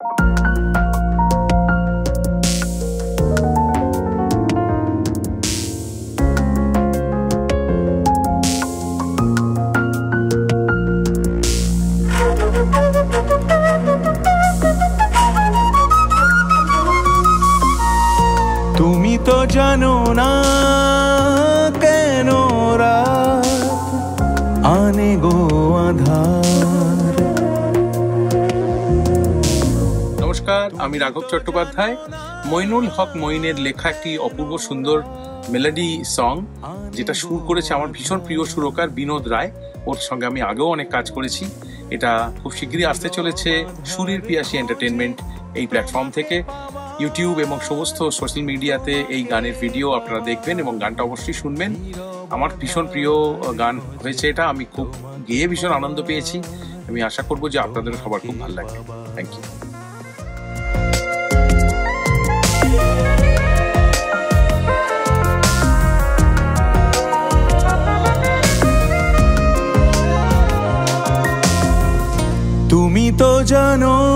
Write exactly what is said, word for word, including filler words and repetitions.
তুমি তো জানো না কেন রাত আনে গো আধার। নমস্কার, আমি রাঘব চট্টোপাধ্যায়। মইনুল হক মইনের লেখা একটি অপূর্ব সুন্দর মেলোডি সং, যেটা সুর করেছে আমার ভীষণ প্রিয় সুরকার বিনোদ রায়। ওর সঙ্গে আমি আগেও অনেক কাজ করেছি। এটা খুব শীঘ্রই আসতে চলেছে সুরের পিয়াসী এন্টারটেনমেন্ট এই প্ল্যাটফর্ম থেকে। ইউটিউব এবং সমস্ত সোশ্যাল মিডিয়াতে এই গানের ভিডিও আপনারা দেখবেন এবং গানটা অবশ্যই শুনবেন। আমার ভীষণ প্রিয় গান হয়েছে এটা। আমি খুব গেয়ে ভীষণ আনন্দ পেয়েছি। আমি আশা করবো যে আপনাদের সবার খুব ভালো লাগবে। Thank you. তুমি তো জানো